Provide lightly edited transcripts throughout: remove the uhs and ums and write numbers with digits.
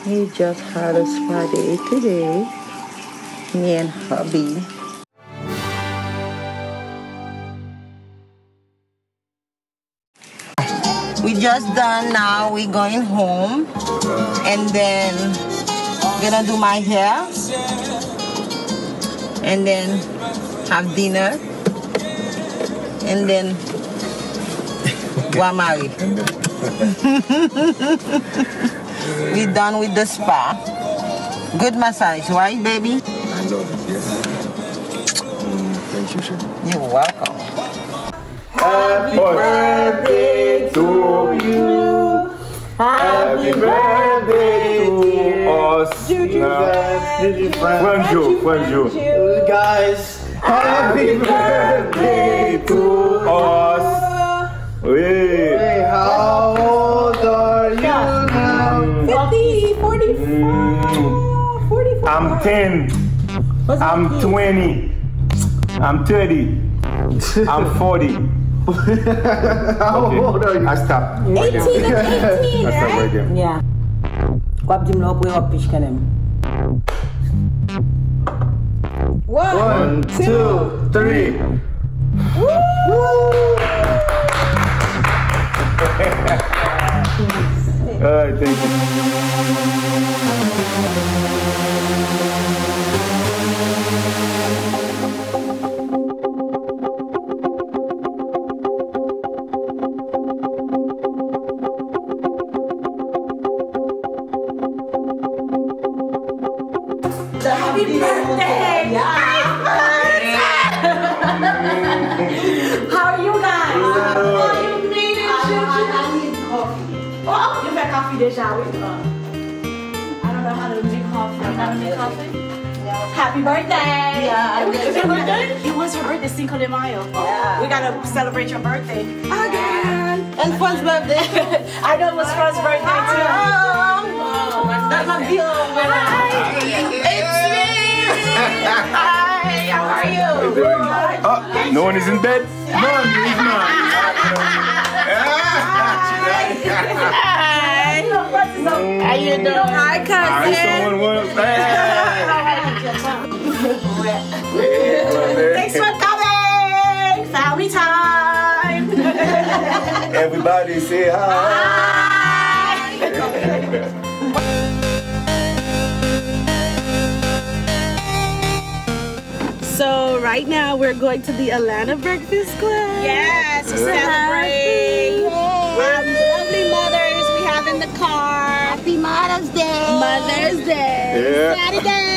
We just had a spa day today, me and hubby. We just done now, we're going home and then gonna do my hair and then have dinner and then Guamari. We done with the spa. Good massage, right, baby? I love it, yes. Thank you, sir. You're welcome. Happy birthday to you. Happy birthday to us. Bonjour. Guys, happy birthday to us. Hey, how old are you now? 50, 45, 44. I'm 10. I'm 20. I'm 30. I'm 40. How old are you? I stopped. 18 and 18, I stopped right? right there. Yeah. Kwap dim lo pwe wap pish kanem. 1, 2, 3. Woo! All right, thank you. Happy birthday! How are you guys? Oh, you made it, Juju. I need coffee. Oh, you make coffee déjà, oui. I don't know how to make coffee. How to make coffee? Happy birthday! Yeah, It was your birthday? It was your birthday, Cinco de Mayo. Yeah. We gotta celebrate your birthday again. And Frantz's birthday. I know it was Frantz's birthday too. That's my bill. It's me! Hi, how are you? No one is in bed? No one is not. Hi. How you doing? Hi, cousin. Someone wants Thanks for coming. Family time. Everybody say hi. So right now we're going to the Atlanta Breakfast Club. Yes, to celebrate lovely mothers we have in the car. Happy Mother's Day. Mother's Day. Yeah. Saturday.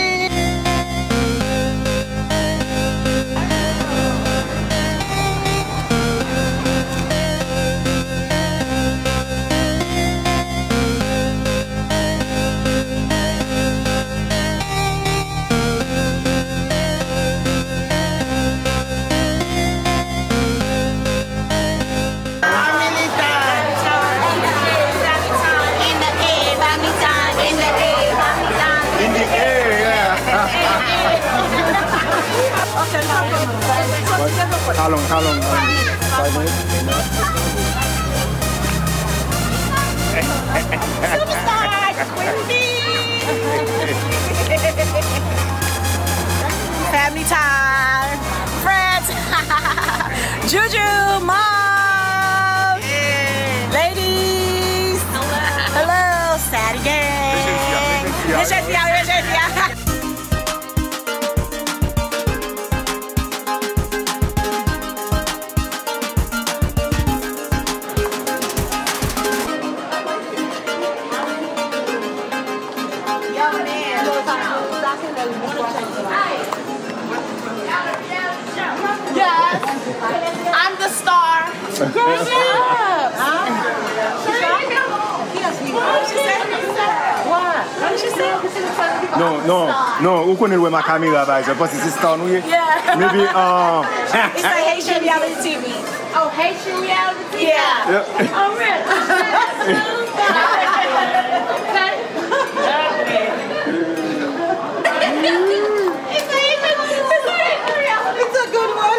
How long? 5 minutes? Superstar Queen Bee. Family time. Frantz. Juju, mom. Ladies. Hello. Satty gang. Yes, I'm the star. Girl, what did she say? No. Who couldn't wear my camera by the bus is town? Yeah. Maybe It's like Haitian reality TV. Oh, Haitian reality TV? Yeah. Oh, really? It's a good one.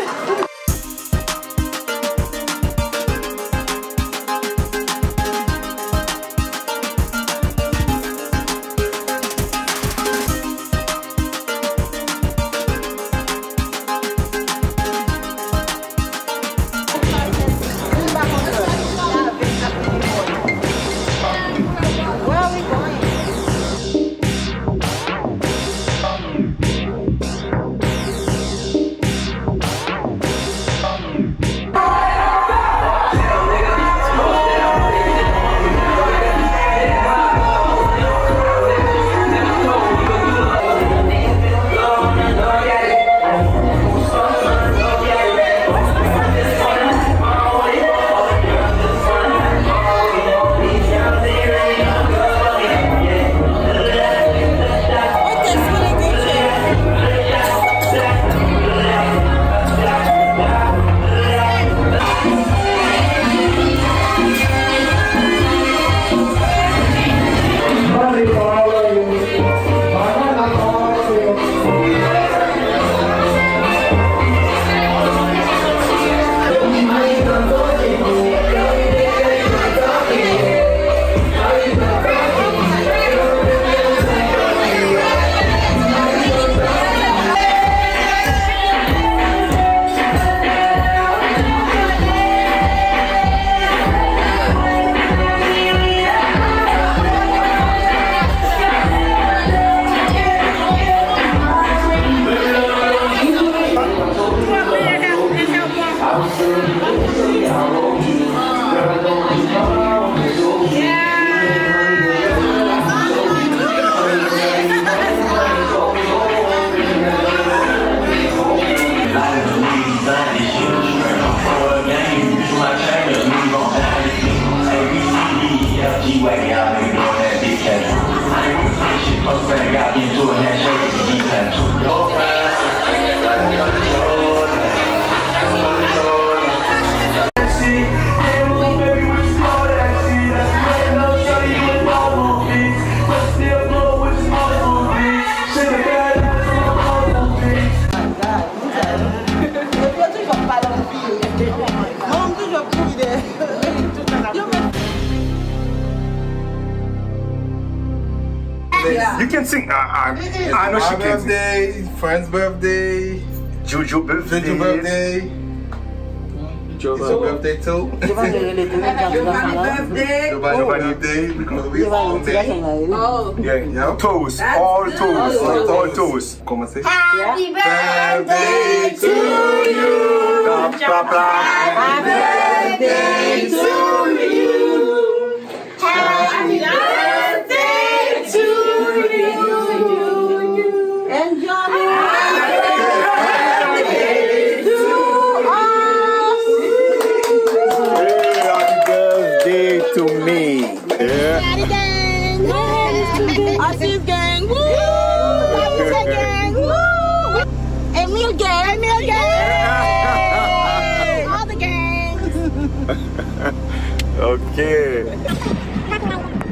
You can sing. I know she My can sing. birthday, Frant's birthday, Juju birthday. Juju birthday. It's your birthday too. Giovanni birthday. Giovanni birthday because we all day. Oh. Yeah, toes. All toes. All toes. Come and say. Happy Birthday to you. Blah, blah, blah. Happy birthday to you. Happy birthday to you. And Johnny, happy birthday to us. Happy birthday to me. Yeah. Asif gang. Woo! Asif gang. Woo! Emile gang. Emile gang. All the gangs. Okay.